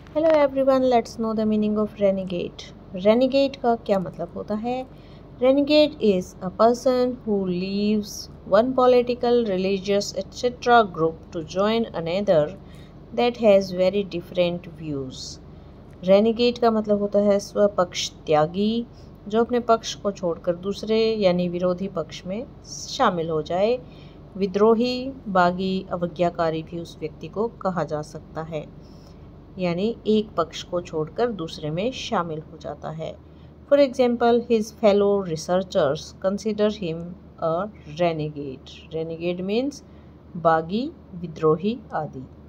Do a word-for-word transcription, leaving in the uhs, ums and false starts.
Hello everyone, let's know the meaning of renegade. Renegade का क्या मतलब होता है? Renegade is a person who leaves one political, religious etcetera group to join another that has very different views. Renegade का मतलब होता है स्वपक्ष त्यागी, जो अपने पक्ष को छोड़कर दूसरे यानी विरोधी पक्ष में शामिल हो जाए। विद्रोही, बागी, अवज्ञाकारी भी उस व्यक्ति को कहा जा सकता है, यानी एक पक्ष को छोड़कर दूसरे में शामिल हो जाता है। For example, his fellow researchers consider him a renegade. Renegade means बागी, विद्रोही आदि।